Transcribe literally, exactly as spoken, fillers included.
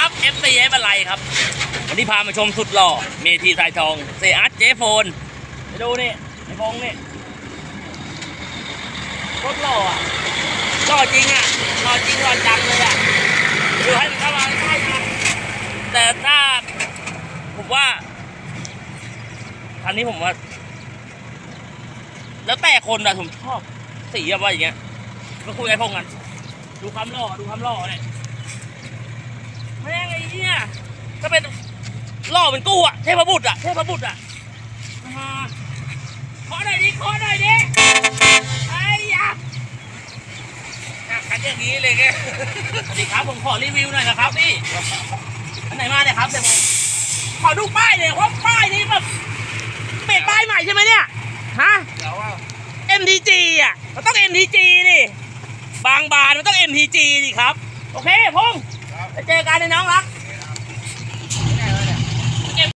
ครับ เอฟ ซี ไอ้บันไลครับวันนี้พามาชมสุดหล่อเมทีสายทองเซอัสเจโฟนไปดูนี่ในพงนี่โคตรหล่ออ่ะหล่อจริงอ่ะหล่อจริงหล่อจังเลยอ่ะดูให้มันเข้ามาใกล้กันแต่ถ้าผมว่าอันนี้ผมว่าแล้วแต่คนอะผมชอบสีแบบว่าอย่างเงี้ยก็คุยไอ้พงกันดูความหล่อดูความหล่อเลยแม่งไอ้เนี่ยก็เป็นหล่อเป็นกู้อะเทพบุตรอะเทพบุตรอะขอหน่อยดิขอหน่อยดิไอ้ยาขันอย่างนี้เลยแกสวัสดีครับผมขอรีวิวหน่อยนะครับพี่อันไหนมาเนี่ยครับเดี๋ยวผมขอดูป้ายเลยว่าป้ายนี้แบบเปลี่ยนป้ายใหม่ใช่ไหมเนี่ยฮะ เอ็ม ที จี อ่ะมันต้อง เอ็ม ที จี นี่บางบานมันต้อง เอ็ม ที จี นี่ครับโอเคพงษ์ไปเจอกันในน้องรัก